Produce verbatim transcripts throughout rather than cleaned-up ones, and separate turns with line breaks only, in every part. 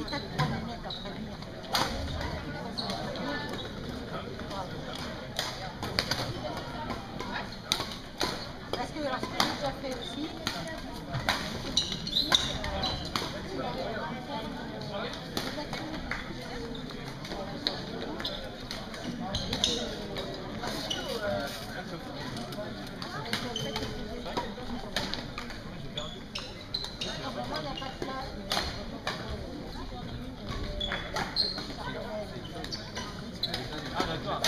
Parce que alors, ce que j'ai déjà fait aussi,
ah d'accord.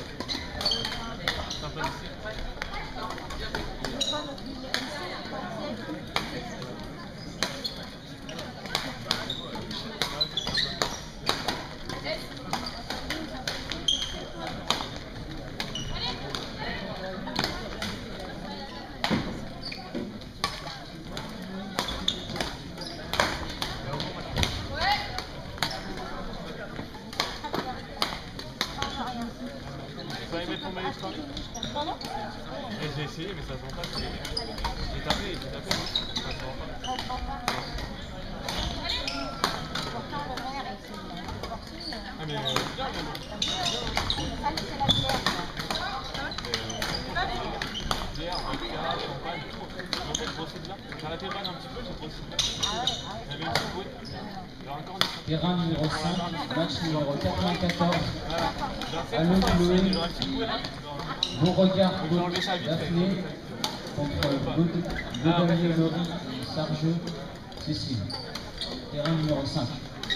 Tu vas y mettre ton maillot de Paris?
Pardon?
J'ai essayé mais ça se vend pas. J'ai tapé, j'ai tapé, ça se vend pas.
Ça se vend pas. Pourtant le vert est sportif.
Ah mais euh, c'est bien maintenant.
Ça c'est la bière.
Bière, vodka, champagne. En fait, je brossais bien. J'ai arrêté le ban un petit peu, j'ai brossé bien.
Ah ouais, ah ouais.
J'avais une petite bouée. J'ai encore des
Terrain numéro cinq, match numéro quatre-vingt-quatorze.
Voilà.
Allô Chloé,
J'aurais une petite bouée là.
Beauregard
Je vais enlever ça vite fait.
Daphné contre Godelier Laurie et Sargeux Cécile. Terrain numéro cinq.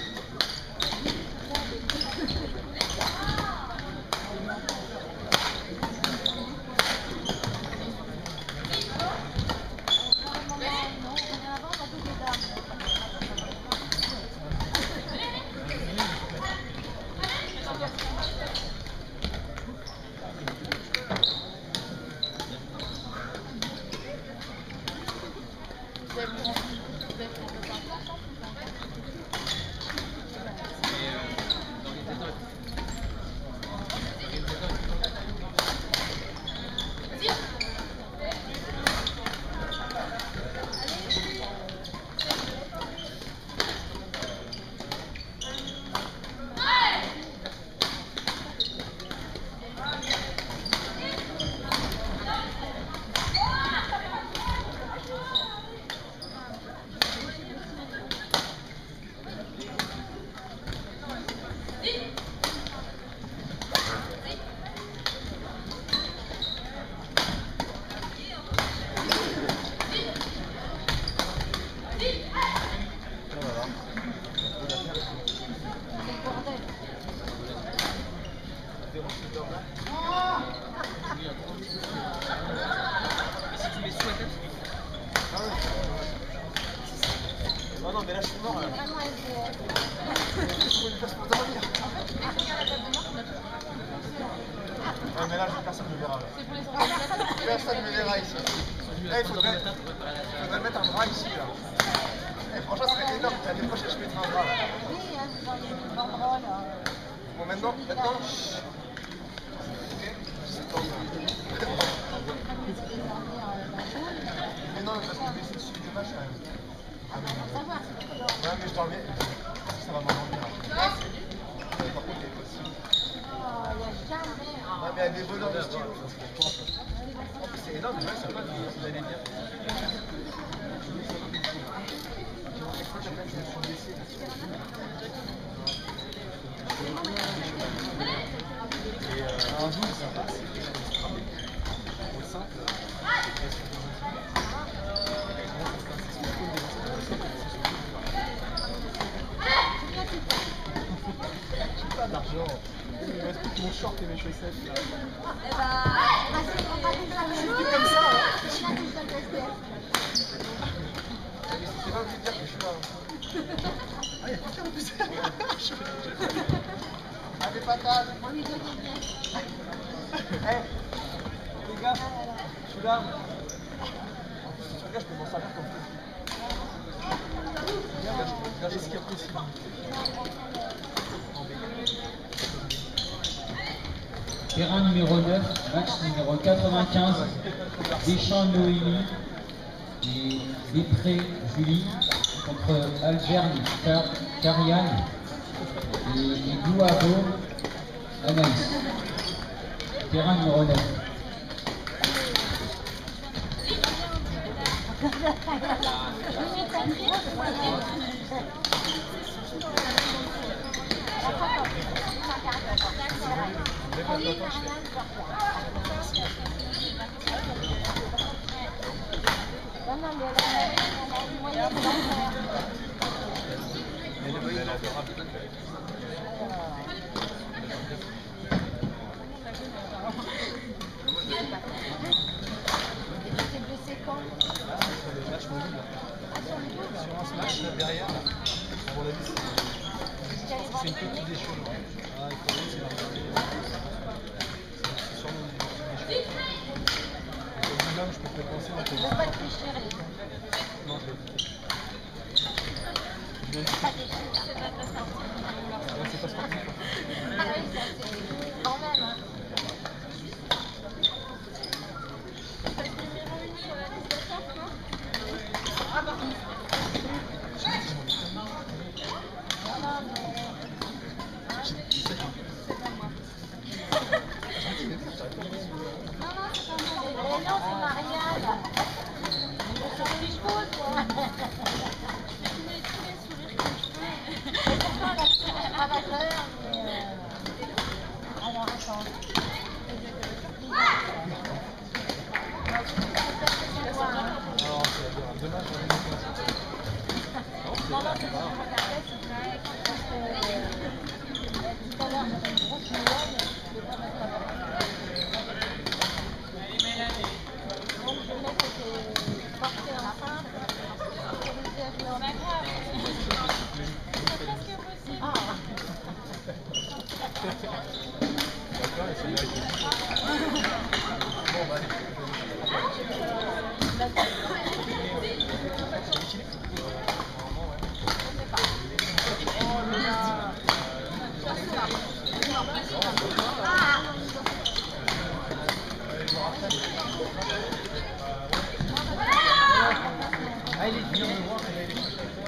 Non, non, mais là je suis mort là.
Vraiment S D F.
Je trouve une place pour dormir. Ouais, mais là personne ne me verra.
C'est pour les organisateurs.
Personne ne me verra ici. Là, il faudrait, faudrait mettre un bras ici là. Et franchement, ça serait énorme. L'année prochaine, je mettrai un bras là.
Oui, hein, genre il y a une banderole.
Bon, maintenant, maintenant. Mais non, parce que je vais essayer de suivre le match quand même. Ah, mais non.
Savoir si tu peux leur...
Ouais, mais je dormais. Ça va m'endormir. Par contre, il y a pas de signe.
Oh, il y a jamais...
Ouais, mais il y a des voleurs de stylo. C'est énorme, mais là, ça passe. Vous allez bien. Et euh, un jour, ça passe. Au simple. J'ai pas d'argent. Il me reste plus que mon short et mes chaussettes là.
Eh bah, vas-y, on va déjà le jouer
comme ça, hein.
on a déjà le S D F.
C'est pas obligé de dire que je suis là. Ah, il y a quelqu'un en plus. Ah, des patates.
On lui donne une pièce.
Eh, les gars, je suis là. Regarde, je peux m'en servir comme ça. Regardez ce qu'il y a possible.
Terrain numéro neuf, match numéro quatre-vingt-quinze, Deschamps Noémie et Després Julie contre Alberne Car Carian et, et Gouavo Anaïs. Terrain numéro neuf.
Sur un smash là, derrière, là, à mon avis, c'est une petite des cheveux. Ah, il faut laisser la c'est sûrement une petite des cheveux. Comme là, je peux te penser un peu.
Je ne veux pas te tricher.
Non, je vais éviter. Je viens de
Pas des chiffres, c'est pas ta sortie.
ouais, c'est pas sportif.
Ah oui, ça c'est quand même. Hein. Parce que numéro une sur la liste d'attente, non? Ah bah oui. Non, mais... C'est pas moi. Non, non, c'est pas moi. Mais non, c'est Marianne. C'est des choses, quoi. Tous les sourires que je fais. Et pourtant, elle a fait un travailleur, mais... Euh... Alors, attends.
Non, c'est dommage.
Non, non, c'est pas moi. C'est vrai. Parce que euh, tout à l'heure, j'avais une grosse nouvelle. Je ne vais pas mettre la barre. Donc, je mets que c'est porté enceinte. Autorisé à jouer en école. C'est presque possible. Ah.
D'accord, et c'est mérité. Bon, bah allez. Allez, viens me voir, elle est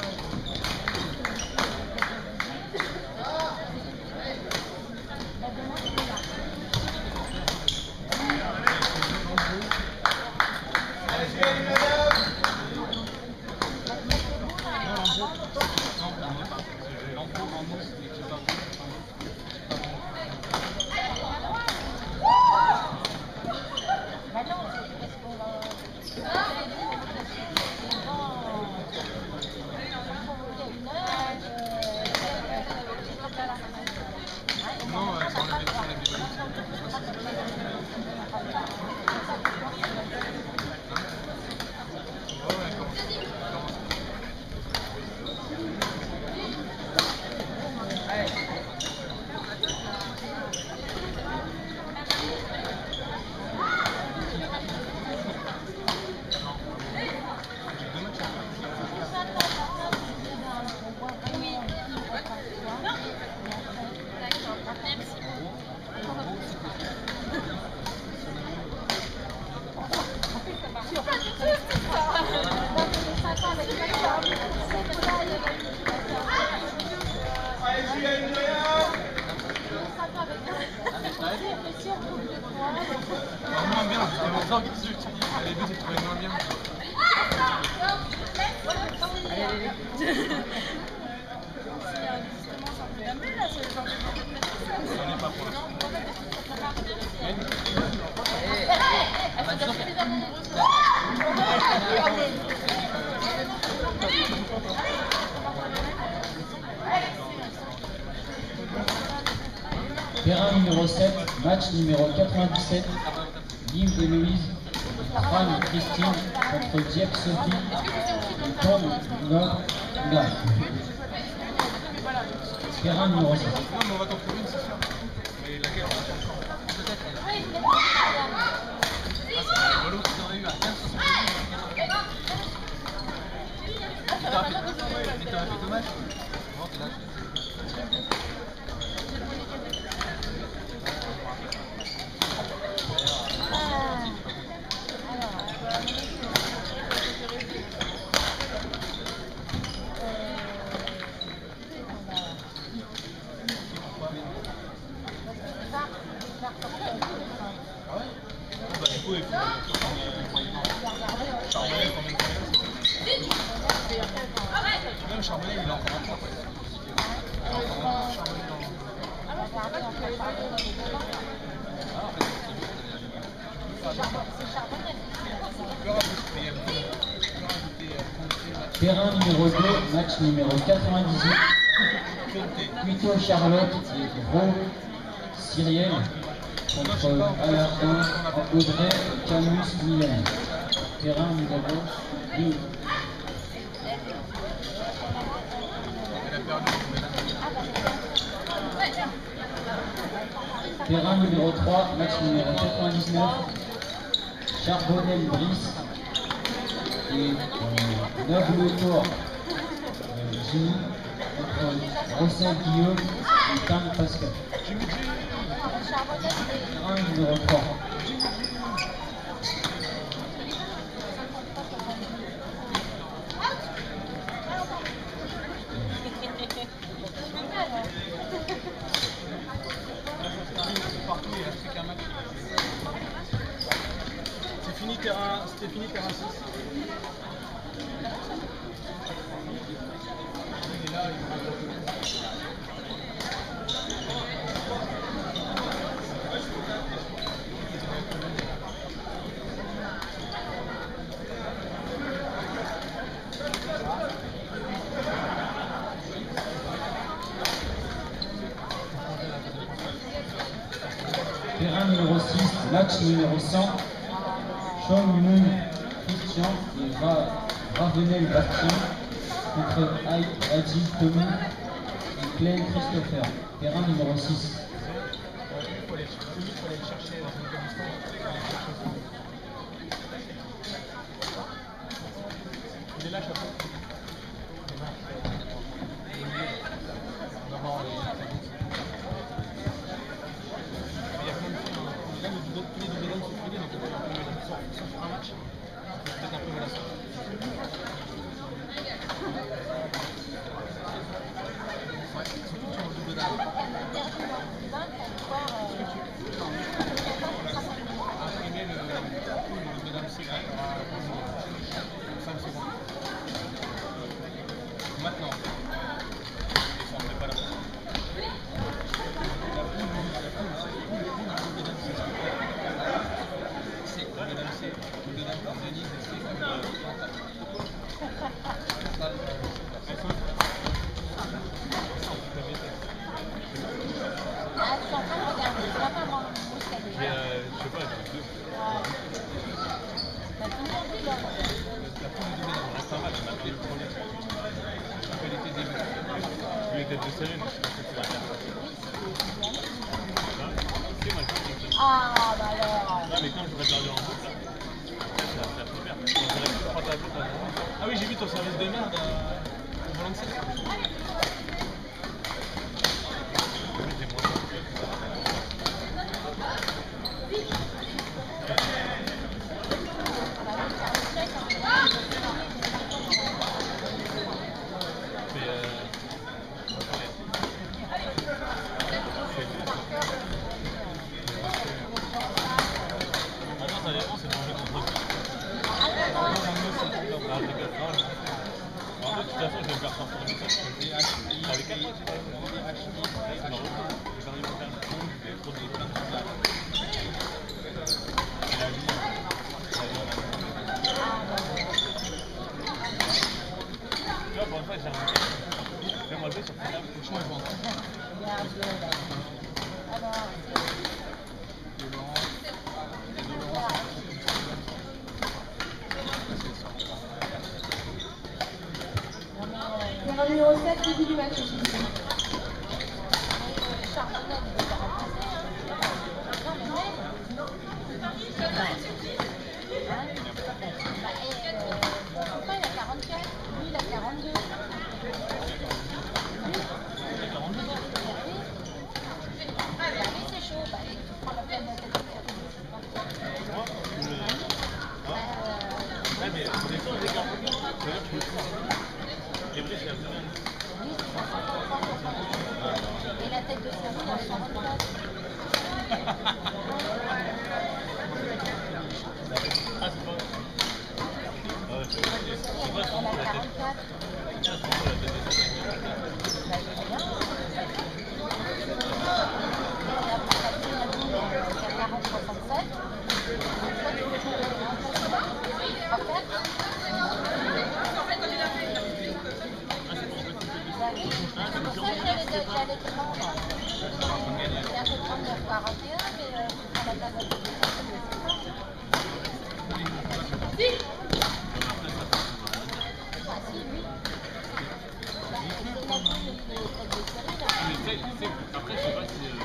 moins bien, c'est longtemps que tu dis. Les deux, j'ai trouvé moins bien.
Allez, allez, allez.
On n'est pas pour l'instant.
Terrain numéro sept, match numéro quatre-vingt-dix-sept, Liv et Louise, Fran Christine contre Dieppe Sophie, Tom Nord Gage. Terrain numéro sept.
Non, mais on va t'en trouver une, c'est sûr. Mais laquelle? Peut-être elle. Ah, c'est rigolo, tu aurais eu à quinze soixante-dix. Tu t'aurais fait, fait dommage. Non, t'es là.
Terrain numéro deux, match numéro quatre-vingt-dix-huit. Cuito Charlotte et Gros Cyriel contre Alardin, Audrey, Camus, Mylène. Terrain numéro deux. Terrain numéro trois, match numéro quatre-vingt-dix-neuf. Charbonnel Brice et euh, Noble Tour euh, Jimmy contre Rossel Guillaume et Tam Pascal. Terrain numéro trois.
C'est fini terrain, c'était fini terrain six. Il est là, il
Terrain numéro six, match numéro cent. Sean Moon Christian et Ra Ravenel Bastien contre Aïe Adi Tommy et Glenn Christopher. Terrain numéro six.
Il faut aller le chercher dans une commission. Il est là, chapeau. On va voir les... Il y a plein de films. Là, tous les deux médailles sont finis, donc on va faire un match. Peut-être un peu voilà ça. Ouais, surtout sur le double dames. Imprimer le double dames, c'est cinq secondes. Maintenant. On ne fait pas là. La poule, la poule, la poule, la double dame, c'est double dame, c'est double dame pour Denise et c'est pour Chantal. Je sais pas, j'ai deux. La poule du double dame, reste pas mal, on a appelé le premier. Elle était début. Il était de série, mais je pense que c'est la carte.
Ah, bah alors.
Non, mais quand j'aurais perdu en boucle, c'est la première. J'aurais pu trois tableaux. Ah oui, j'ai vu ton service de merde au Valenciennes.
Terrain numéro sept, début du match.
Les
pour ça que j'allais te j'allais te prendre. C'est un peu trente-neuf quarante et un, mais euh, tu prends la date de Si Ah si, lui. C'est la vie, il est très décalé là.
Mais tu sais, tu sais, après, je sais pas si.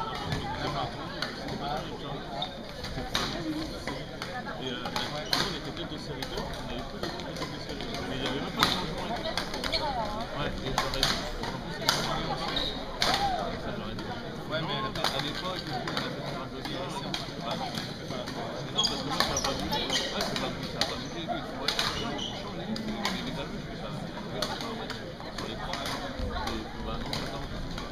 Et euh, on était peut-être deux séries deux, on avait plus de temps de deux séries deux. Mais il n'y avait même pas de changement. Ouais, et j'aurais dit. En plus, c'est ça, j'aurais dit. Ouais, mais à l'époque, on a fait un peu de ah non, mais non, parce que moi, ça n'a pas bougé. Ouais, c'est pas bougé, ça n'a pas bougé. Lui, tu vois, on change les vues, mais les aveux, je fais ça. Je fais un match sur les trois. Et puis, bah non, maintenant.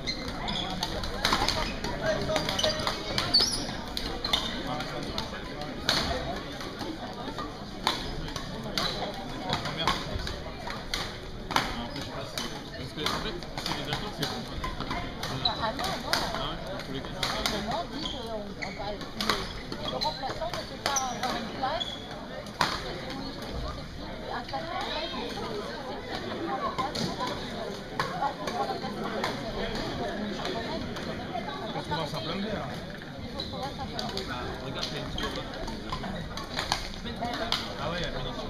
Ah non, non. Comment on dit qu'on va le remplaçant ne peut pas avoir une place. Un classement de place, c'est très bien de prendre la place. Or, pour prendre la place,
Il faut trouver un simple M D alors.
il faut trouver un simple M D.
Regarde, il y a une petite. Ah ouais, il y a une petite.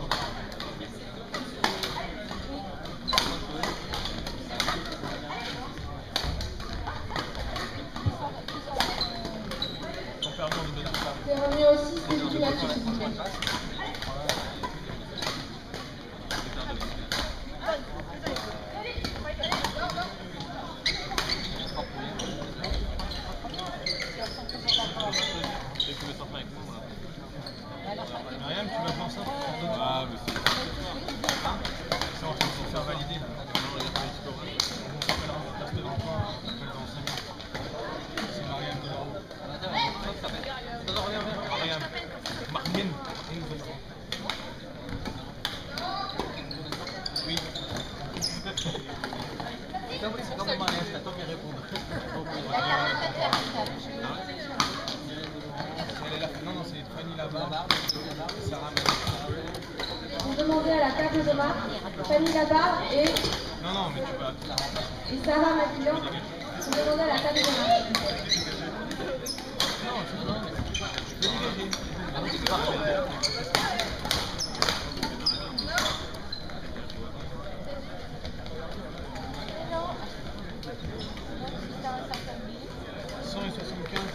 C'est revenu au six début du match, s'il vous plaît.
Mariam, tu vas faire ça? Ah, mais c'est ça. C'est en train de se faire valider là. Non, regarde pas les scores. On s'appellera, on reste dans le coin, on s'appelle dans cinq minutes. C'est Mariam de là-haut. Mariam. Mariam. Oui. C'est comme Mariam, c'est à toi qui répondre. Non, non, c'est Fanny Labarre, Sarah Mel.
Vous demandez à la table de marque, Fanny Labarre et,
Non, non, mais tu vas.
et Sarah Maquillon. Vous demandez à la table de marque.
Non, tu peux dégager. cent soixante-quinze.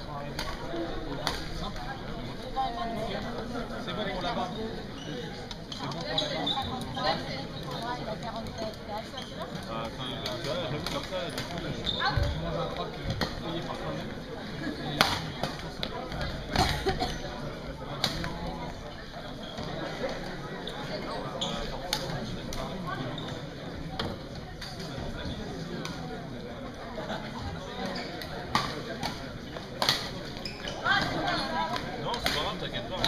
C'est bon pour la barre. C'est bon pour la barre. Ah, attends, j'avoue comme ça, du coup, je mange un croc payé par toi-même. Non, c'est pas grave, t'inquiète pas.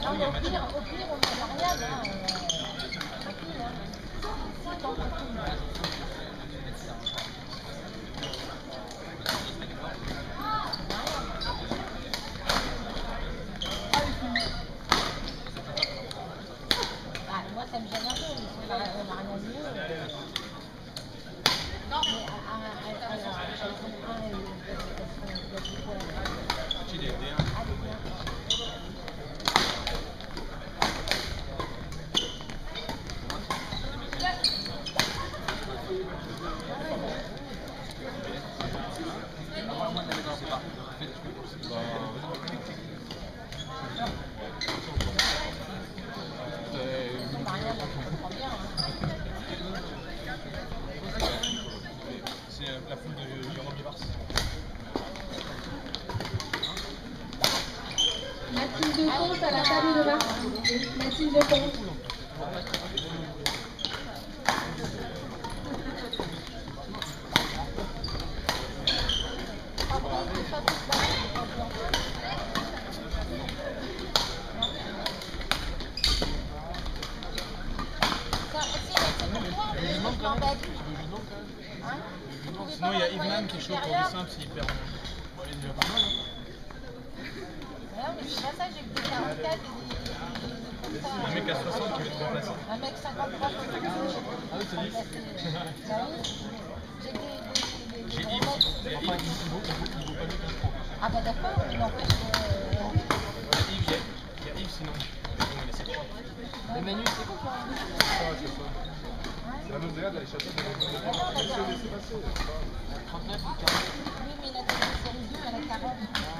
Non, mais au pire, au pire, on ne met rien. Hein. Euh, au pire, hein. Si, tant qu'on trouve. Ah, moi, ça me gêne un peu, mais on n'a rien de mieux. Non, mais alors, j'ai un et il y a du poids.
Tu l'es bien.
Ah, les bien.
C'est la foule de Jérôme Vivars.
Mathilde Comte à la table de Mars. Mathilde Comte.
Sinon, il y a Yves qui est chaud pour du simple s'il perd. Bon, il est déjà pas mal.
Non, mais c'est pas ça, j'ai que des quarante-quatre et des.
Un mec à soixante qui veut te remplacer.
Un mec cinquante-trois, cinquante-cinq.
Ah oui, c'est lui.
J'ai des.
J'ai Yves, il vaut pas mieux qu'un franc.
Ah bah d'accord, il n'empêche que.
Il y a Yves sinon.
Le menu, c'est quoi?
C'est la même derrière, les châteaux de laisser passer.
trente-neuf ou quarante? Oui, mais la tête de série deux, elle a quarante.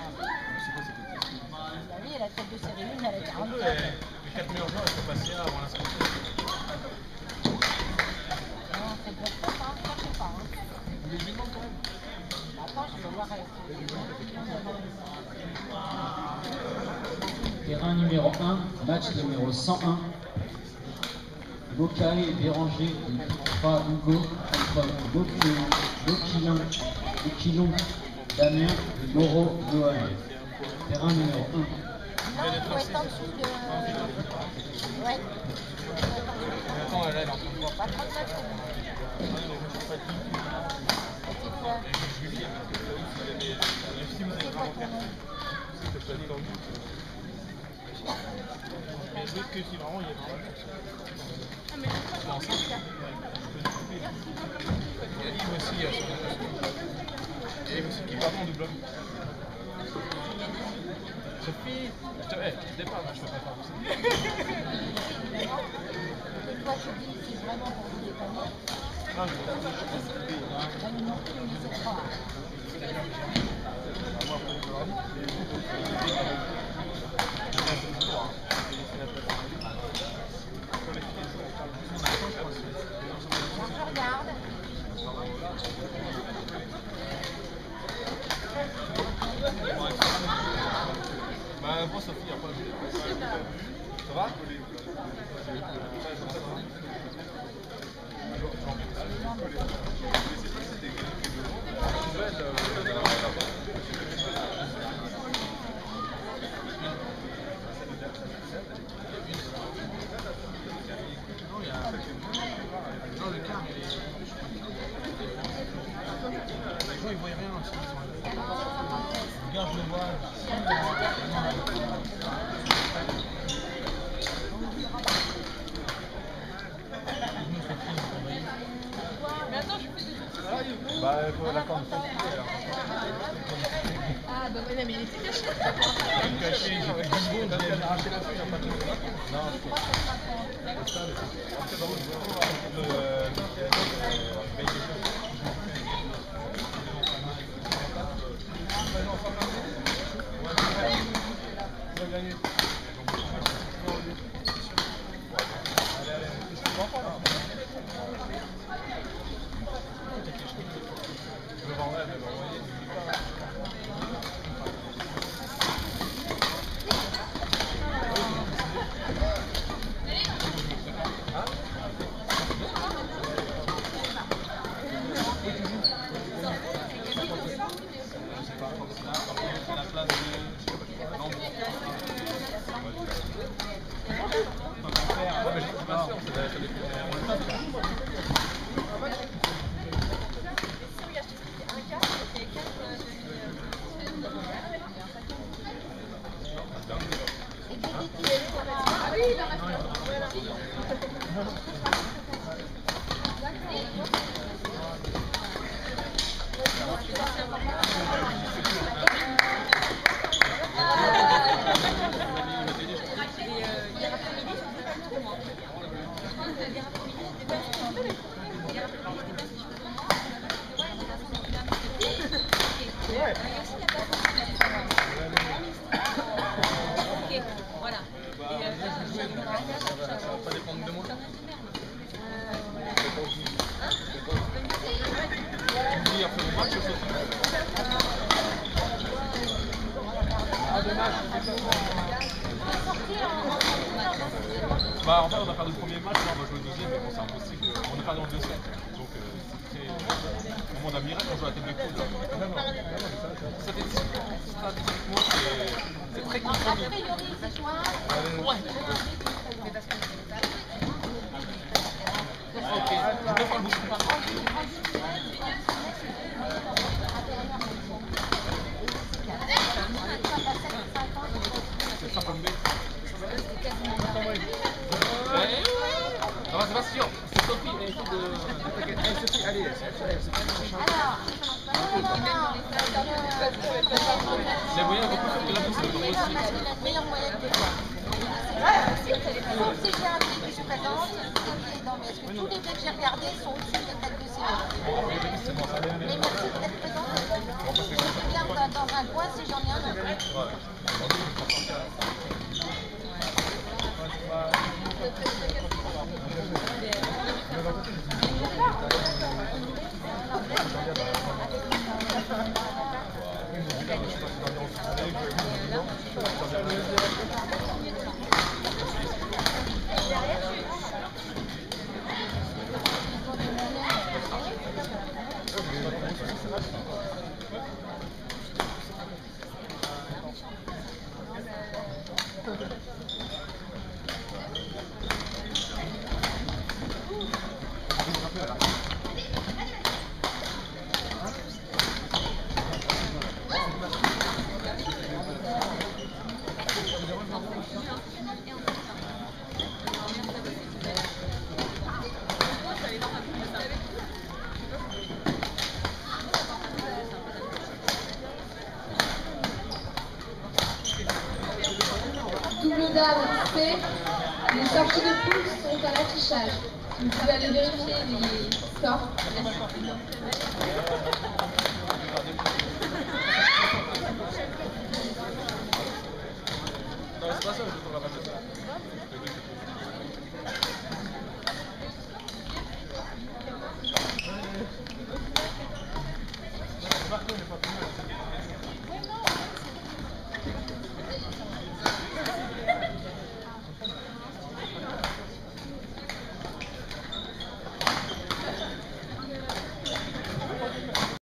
Bah oui, la tête de série un, elle a quarante-quatre.
Les quatre meilleurs joueurs, ils sont passés avant l'inscription.
Non, c'est de votre faute, hein, ça je sais pas. Il est vivant quand même. Attends, je vais voir avec
Terrain numéro un, match numéro cent un. Bocaille, Béranger, trois Hugo contre Boquilon, Boquilon, Damien et Moreau, Noël. Terrain numéro un.
Non, il faut être en dessous de. Ouais.
Attends, là, elle est en train de voir.
Pas trente-neuf, c'est bon. C'est quoi?
Si vous avez pas en faire, c'est pas tendu. Mais je veux que si vraiment il y a vraiment. Ah, mais c'est pas ensemble. Il y a Yves aussi, il y a son. Il y a Yves aussi qui part en double. Sophie, je te hais, je départ, je peux pas faire ça.
Toi, je dis, c'est vraiment pour vous dépanner.
Non, je vais
Là, ils n'ont plus une lycée trois. Je regarde.
Bah, bon, Sophie, après, ça va? Non, le quart, il est... Les gens, ils voient rien aussi. Regarde, je le vois.
Mais attends, je fais des.
Bah, il faut la corne.
Ah, bah ouais, mais il était caché.
Il est caché, j'ai fait dix secondes, j'ai arraché la feuille, il n'y a pas de problème. Non, je crois. Après, par contre, je vais le... Bah en fait on a perdu le premier match, là on va jouer le deuxième, mais bon c'est impossible, on n'est pas dans le deuxième. Donc euh, c'est très... Comme on a Miracle, on joue à la tête de poule là. Statistiquement c'est très compliqué.
A priori c'est toi.
Ouais. Ok, je vais faire le bouchon. C'est ça comme B. Non, c'est pas sûr. C'est Sophie. Elle essaie de. Eh, Sophie, allez.
Alors,
les moyens vont plus que la pousse, c'est pas possible.
la meilleure moyenne que toi. Sauf si j'ai un mec qui se présente, non mais est-ce que tous les mecs que j'ai regardés sont au-dessus de tête de série? Mais merci d'être présent. Je regarde dans un coin si j'en ai un autre.
Double dame C, les sorties de poule sont à l'affichage. Vous pouvez aller vérifier les scores.
Non, c'est pas ça.